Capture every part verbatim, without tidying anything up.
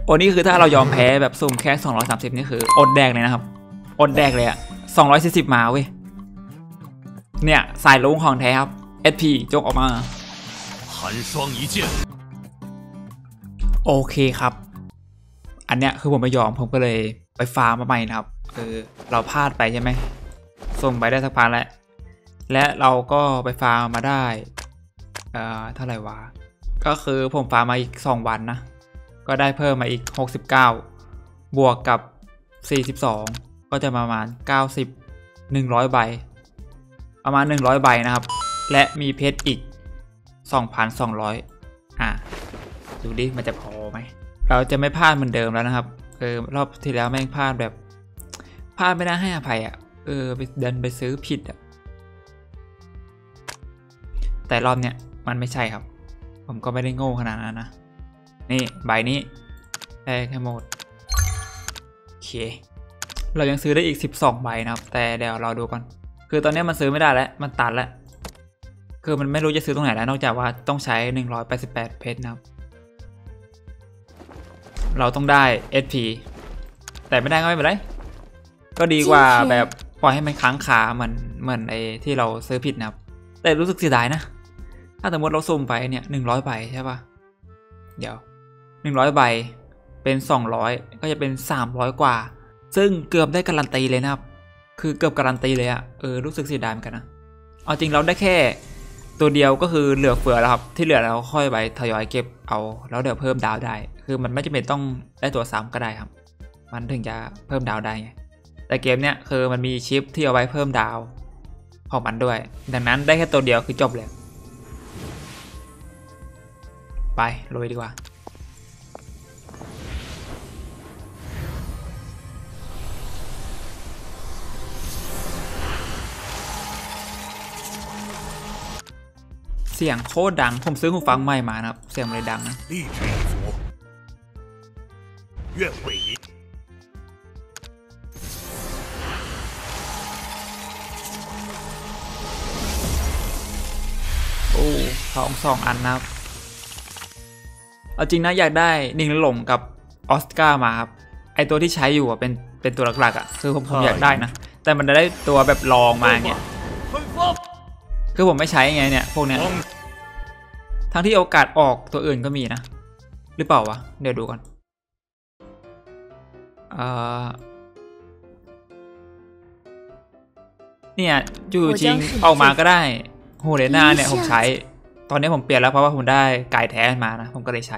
โอ้นี่คือถ้าเรายอมแพ้แบบสุ่มแค่สองร้อยสามสิบนี่คืออดแดกเลยนะครับอดแดกเลยอะสองร้อยสี่สิบมาเว้ยเนี่ยสายลุงของแท้ครับ เอส พี จกออกมาโอเคครับอันเนี้ยคือผมไม่ยอมผมก็เลยไปฟาร์มมาใหม่นะครับคือเราพลาดไปใช่ไหมส่งไปได้สักพักแล้วและเราก็ไปฟาร์มมาได้เอ่อเท่าไหร่วะก็คือผมฟาร์มมาอีกสองวันนะก็ได้เพิ่มมาอีกหกสิบเก้าบวกกับสี่สิบสองก็จะประมาณเก้าสิบ หนึ่งร้อยใบประมาณหนึ่งร้อยใบนะครับและมีเพชรอีก สองพันสองร้อย อ่ะดูดิมันจะพอไหมเราจะไม่พลาดเหมือนเดิมแล้วนะครับเออรอบที่แล้วแม่งพลาดแบบพลาดไม่ได้ให้อภัยอ่ะเออไปเดินไปซื้อผิดอ่ะแต่รอบเนี้ยมันไม่ใช่ครับผมก็ไม่ได้โง่ขนาดนั้นนะนี่ใบนี้ได้แค่หมดโอเคเรายังซื้อได้อีกสิบสองใบนะครับแต่เดี๋ยวเราดูก่อนคือตอนนี้มันซื้อไม่ได้แล้วมันตัดแล้วคือมันไม่รู้จะซื้อตรงไหนแล้วนอกจากว่าต้องใช้หนึ่งร้อยแปดสิบแปดเพชรนะครับเราต้องได้ เอส พี แต่ไม่ได้ก็ไม่เป็นไรก็ดีกว่าแบบปล่อยให้มันค้างคาเหมือนเหมือนไอ้ที่เราซื้อผิดนะครับแต่รู้สึกเสียดายนะถ้าสมมติเราสุ่มไปเนี่ยหนึ่งร้อยใบใช่ป่ะเดี๋ยวหนึ่งร้อยใบเป็นสองร้อยก็จะเป็นสามร้อยกว่าซึ่งเกือบได้การันตีเลยนะครับคือเกือบการันตีเลยอะเออรู้สึกเสียดายเหมือนกันนะเอาจริงเราได้แค่ตัวเดียวก็คือเหลือเฟือแล้วครับที่เหลือเราค่อยไปทยอยเก็บเอาแล้วเดี๋ยวเพิ่มดาวได้คือมันไม่จำเป็นต้องได้ตัวซ้ำก็ได้ครับมันถึงจะเพิ่มดาวได้ไงแต่เกมเนี้ยคือมันมีชิปที่เอาไว้เพิ่มดาวของมันด้วยดังนั้นได้แค่ตัวเดียวคือจบเลยไปลุยดีกว่าเสียงโคตรดังผมซื้อหูฟังใหม่มานะครับเสียงเลยดังนะโอ้ทองสองอันนะครับเอาจริงนะอยากได้นิ่งหลงกับออสการ์มาครับไอตัวที่ใช้อยู่อ่ะเป็นเป็นตัวหลักๆอ่ะคือผมผมอยากได้นะแต่มันจะได้ตัวแบบรองมาเงี้ยคือผมไม่ใช้ไงเนี่ยพวกเนี้ยทั้งที่โอกาสออกตัวอื่นก็มีนะหรือเปล่าวะเดี๋ยวดูก่อนเอ่อเนี่ยจูจริงออกมาก็ได้โฮเลน่าเนี่ยผมใช้ตอนนี้ผมเปลี่ยนแล้วเพราะว่าผมได้ไก่แท้มานะผมก็เลยใช้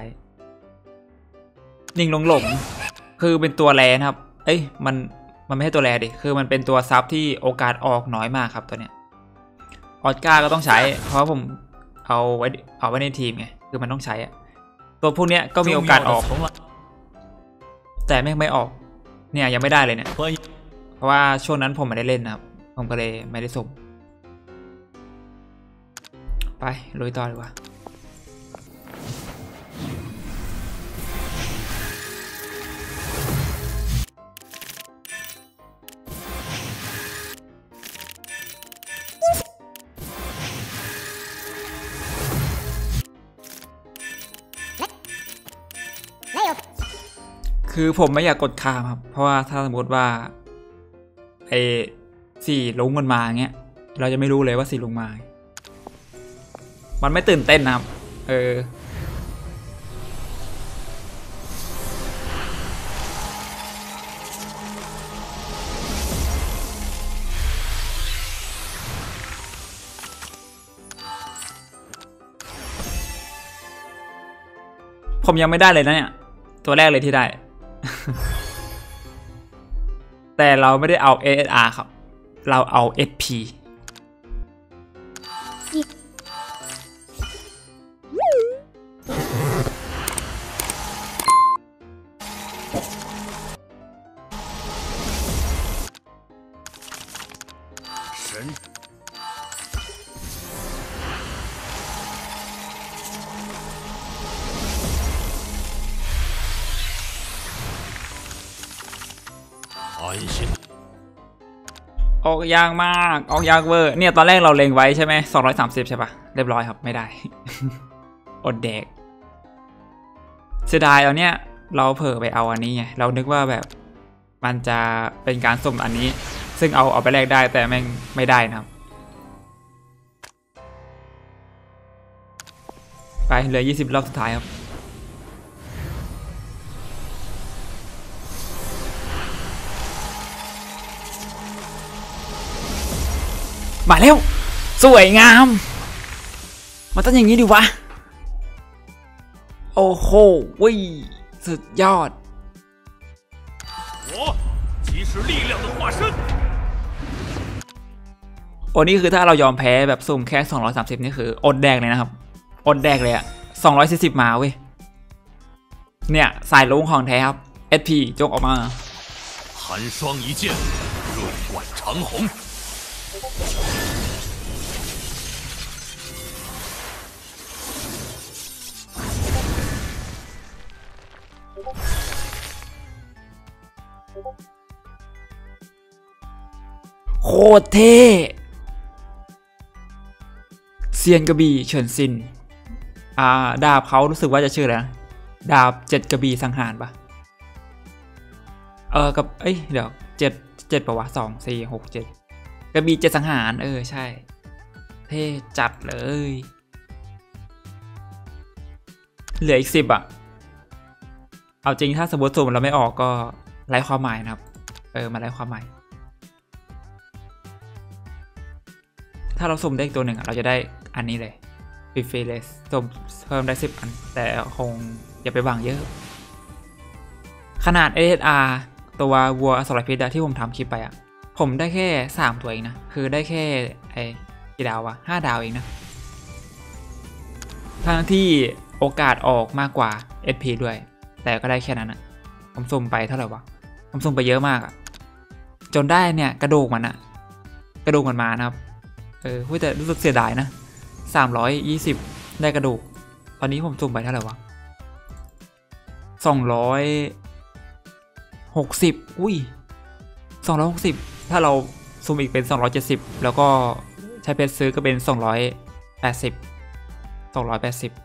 นิ่งหลงหลงคือเป็นตัวแรนะครับเอ้ยมันมันไม่ใช่ตัวแรดิคือมันเป็นตัวซับที่โอกาสออกน้อยมากครับตัวเนี้ยออสการ์ก็ต้องใช้เพราะผมเอาไว้เอาไว้ในทีมไงคือมันต้องใช้อะตัวพวกเนี้ยก็มีโอกาสออกแต่ไม่ไม่ออกเนี่ยยังไม่ได้เลยเนี่ยเพราะว่าช่วงนั้นผมไม่ได้เล่นนะครับผมก็เลยไม่ได้ส่งไปลุยต่อดีกว่าคือผมไม่อยากกดข้ามครับเพราะว่าถ้าสมมติว่าไอ้สี่ลุงมันมาเงี้ยเราจะไม่รู้เลยว่าสี่ลุงมามันไม่ตื่นเต้นนะครับเออผมยังไม่ได้เลยนะเนี่ยตัวแรกเลยที่ได้ แต่เราไม่ได้เอา เอ เอส อาร์ ครับเราเอา เอส พี ออกยากมากออกยากเวอร์เนี่ยตอนแรกเราเล็งไว้ใช่ไหมสองร้อยสามสิบใช่ปะเรียบร้อยครับไม่ได้ อดแดกเสียดายเอาเนี่ยเราเผลอไปเอาอันนี้ไงเรานึกว่าแบบมันจะเป็นการสุ่มอันนี้ซึ่งเอาเอาไปแลกได้แต่แม่งไม่ได้นะครับไปเหลือยี่สิบรอบสุดท้ายครับมาแล้วสวยงามมันต้องอย่างนี้ดิวะโอ้โหวิสุดยอดโอ้นี่คือถ้าเรายอมแพ้แบบสุ่มแค่สองร้อยสามสิบนี่คืออดแดกเลยนะครับอดแดกเลยอะสองร้อยสี่สิบมาเว้ยเนี่ยสายลุงของแท้ครับ เอส พี จงออกมา寒霜一剑润贯长虹โคตรเท่เซียนกระบี่เฉินซินอ่าดาบเขารู้สึกว่าจะชื่ออะไรนะดาบเจ็ดกระบี่สังหารปะเออกับเอ้ยเดี๋ยวเจ็ดเจ็ดปะวะสองสี่หกเจ็ดกระบี่เจ็ดสังหารเออใช่เท่จัดเลยเหลืออีกสิบอ่ะเอาจริงถ้าสมมติสุ่มเราไม่ออกก็ไร้ความหมายนะครับเออมาไร้ความหมายถ้าเราสุ่มได้อีกตัวหนึ่งเราจะได้อันนี้เลยฟิฟเลสสุ่มเพิ่มได้สิบอันแต่คงอย่าไปหวังเยอะขนาด เอ เอส อาร์ ตัววัวอสรพิษที่ผมทำคลิปไปอ่ะผมได้แค่สามตัวเองนะคือได้แค่ไอ้กี่ดาววะห้าดาวเองนะทั้งที่โอกาสออกมากกว่า เอส พี ด้วยแต่ก็ได้แค่นั้นอ่ะผมสุ่มไปเท่าไหร่วะผมสุ่มไปเยอะมากอ่ะจนได้เนี่ยกระดูกมันอ่ะกระดูกมันมานะครับเออแต่รู้สึกเสียดายนะสามร้อยยี่สิบได้กระดูกตอนนี้ผมสุ่มไปเท่าไหร่วะสองร้อยหกสิบอุ้ยสองร้อยหกสิบถ้าเราสุ่มอีกเป็นสองร้อยเจ็ดสิบแล้วก็ใช้เพชรซื้อก็เป็นสองร้อยแปดสิบสองร้อยแปดสิบ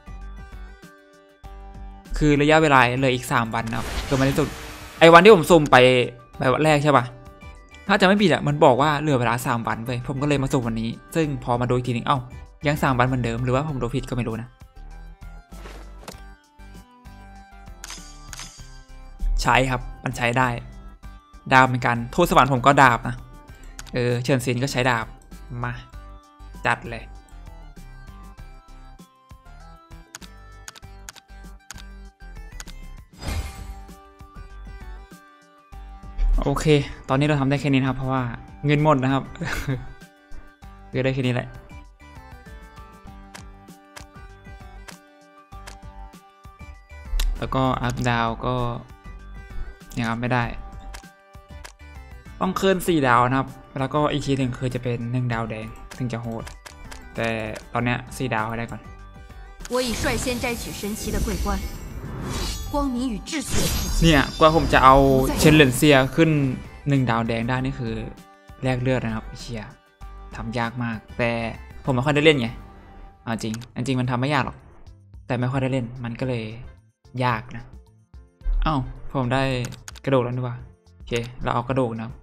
คือระยะเวลาเลยอีกสามวันนะครับจนมาที่สุดไอ้วันที่ผมสุ่มไปแบบวันแรกใช่ปะถ้าจะไม่ผิดอะมันบอกว่าเหลือเวลาสามวันเว้ยผมก็เลยมาสุ่มวันนี้ซึ่งพอมาดูอีกทีนึงเอ้ายังสามวันเหมือนเดิมหรือว่าผมดูผิดก็ไม่รู้นะใช้ครับมันใช้ได้ดาบเหมือนกันทูตสวรรค์ผมก็ดาบนะเออเชิญซินก็ใช้ดาบมาจัดเลยโอเคตอนนี้เราทำได้แค่นี้นะครับเพราะว่าเงินหมดนะครับก็ได้แค่นี้แหละแล้วก็อัพดาวก็ยังอัพไม่ได้ต้องขึ้นสี่ดาวนะครับแล้วก็อีกทีหนึ่งคือจะเป็นหนึ่งดาวแดงถึงจะโหดแต่ตอนเนี้ยสี่ดาวให้ได้ก่อนเนี่ยกว่าผมจะเอาเชนเลนเซียขึ้นหนึ่งดาวแดงได้นี่คือแลกเลือดนะครับเชียทำยากมากแต่ผมไม่ค่อยได้เล่นไงเอาจริงจริงมันทำไม่ยากหรอกแต่ไม่ค่อยได้เล่นมันก็เลยยากนะเอ้าผมได้กระโดดแล้วดีกว่าโอเคเราเอากระโดดนะ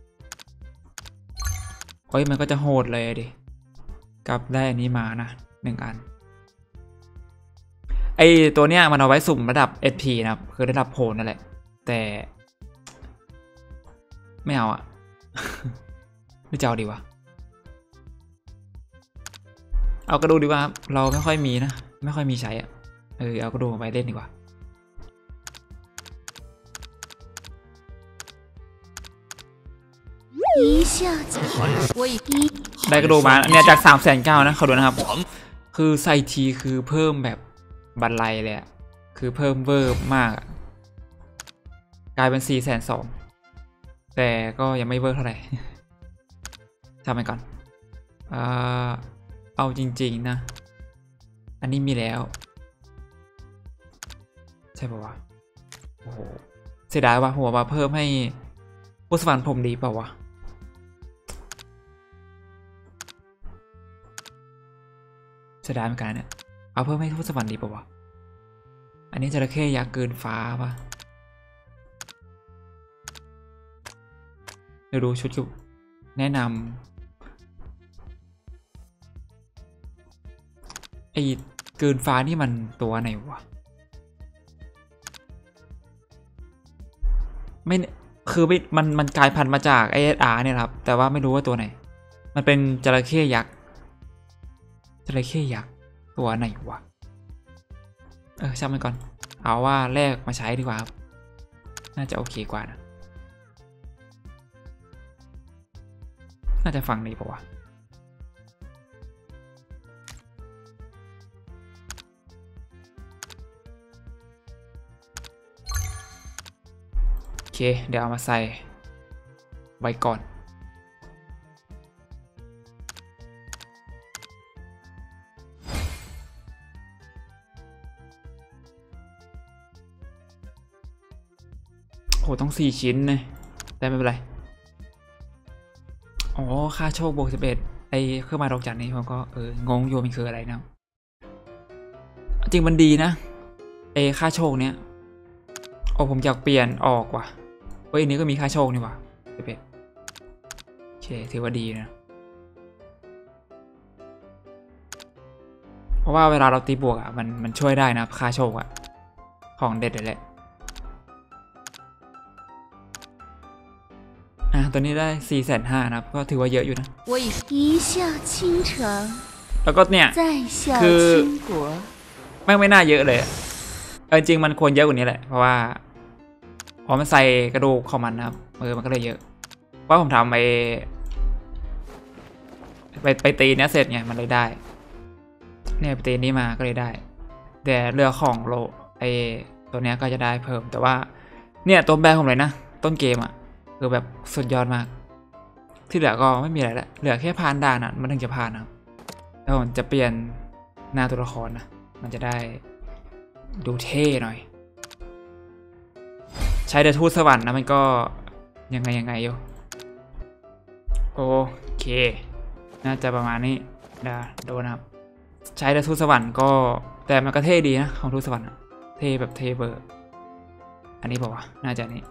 โอ้ยมันก็จะโหดเลยดิกับได้อันนี้มานะหนึ่งอันไอตัวเนี้ยมันเอาไว้สุ่มระดับ เอส พี นะครับคือระดับโหดนั่นแหละแต่ไม่เอาอะ ไม่จะเอาดีวะเอากระดูกดีกว่าครับเราไม่ค่อยมีนะไม่ค่อยมีใช้อะเออเอากระดูกไปเล่นดีกว่าได้กระดูกมาเนี่ยจากสามแสนเก้านะเขาดูนะครับคือไซทีคือเพิ่มแบบบันไลเลยอะคือเพิ่มเวอร์มากกลายเป็นสี่แสนสองแต่ก็ยังไม่เวอร์เท่าไหร่ทำไปก่อนอ่าเอาจริงๆนะอันนี้มีแล้วใช่ป่าวะโอ้โหเสียดายว่ะหัวมาเพิ่มให้ผู้สวรรค์ผมดีเปล่าวะเสียดายเหมือนกันเนี่ยเอาเพิ่มให้ผู้สวรรค์ดีเปล่าวะอันนี้จระเข้ยักษ์เกินฟ้าป่ะเดี๋ยวดูชุดคือแนะนำไอ้เกินฟ้านี่มันตัวไหนวะไม่คือไม่มันมันกลายพันธุ์มาจากไอเอสอาร์เนี่ยครับแต่ว่าไม่รู้ว่าตัวไหนมันเป็นจระเข้ยักษ์จระเข้ยักษ์ตัวไหนวะเออช่างมันก่อนเอาว่าแลกมาใช้ดีกว่าครับน่าจะโอเคกว่านะน่าจะฟังดีป่าวะโอเคเดี๋ยวเอามาใส่ไว้ก่อนโอ้ต้องสี่ชิ้นเลยแต่ไม่เป็นไรอ๋อค่าโชคบวกสิบเอ็ดไอ้เครื่องหมายดอกจันนี่ผมก็เอองงอยู่มันคืออะไรนะจริงมันดีนะไอ้ค่าโชคเนี้ยโอ้ผมอยากเปลี่ยนออกว่ะเฮ้ยอันนี้ก็มีค่าโชคนี่ว่ะสิบเอ็ดโอเคถือว่าดีนะเพราะว่าเวลาเราตีบวกอ่ะมันมันช่วยได้นะค่าโชคอ่ะของเด็ดเลยแหละอ่ะตัวนี้ได้สี่แสนห้านะครับก็ถือว่าเยอะอยู่นะแล้วก็เนี่ยคือไม่ไม่น่าเยอะเลยเออจริงมันควรเยอะกว่านี้แหละเพราะว่าพอมันใส่กระดูกของมันนะครับเออมันก็เลยเยอะเพราะผมทำไปไปไปตีเนี้ยเสร็จไงมันเลยได้เนี่ยไปตีนี้มาก็เลยได้แต่เรือของโลไอตัวเนี้ยก็จะได้เพิ่มแต่ว่าเนี่ยตัวแบกผมเลยนะต้นเกมอ่ะคือแบบสุดยอดมากที่เหลือก็ไม่มีอะไรละเหลือแค่ผ่านด่านอ่ะมันถึงจะผ่านนะครับแล้วผมจะเปลี่ยนหน้าตัวละครนะมันจะได้ดูเท่หน่อยใช้เดทูตสวรรค์นะมันก็ยังไงยังไงอยู่โอเคน่าจะประมาณนี้นะโดนครับใช้เดทูตสวรรค์ก็แต่มันก็เท่ดีนะของทูตสวรรค์เท่แบบเท่เบอร์อันนี้บอกว่าน่าจะนี้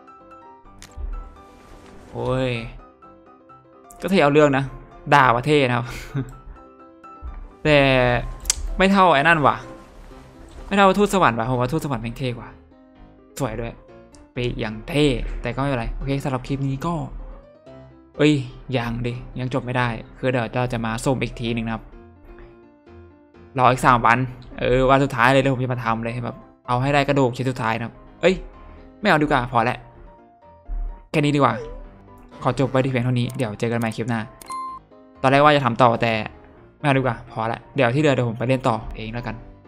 โอ้ยก็เท่เอาเรื่องนะด่าว่าเท่นะครับ แต่ไม่เท่าไอ้นั่นว่ะไม่เท่าทูตสวรรค์ว่ะผมว่าทูตสวรรค์เป็นเท่กว่าสวยด้วยไปอย่างเท่แต่ก็ไม่เป็นไรโอเคสำหรับคลิปนี้ก็เอ้ยยังดิยังจบไม่ได้คือเดี๋ยวเราจะมาส้มอีกทีหนึ่งนะครับรออีกสามวันเออวันสุดท้ายเลยเดี๋ยวผมจะมาทำเลยแบบเอาให้ได้กระดูกชิ้นสุดท้ายนะครับเอ้ยไม่เอาดีกว่าพอแล้วแค่นี้ดีกว่าขอจบไว้ที่เพียงเท่านี้เดี๋ยวเจอกันใหม่คลิปหน้าตอนแรกว่าจะทำต่อแต่ไม่เอาดีกว่าพอละเดี๋ยวที่เหลือเดี๋ยวผมไปเล่นต่อเองแล้วกัน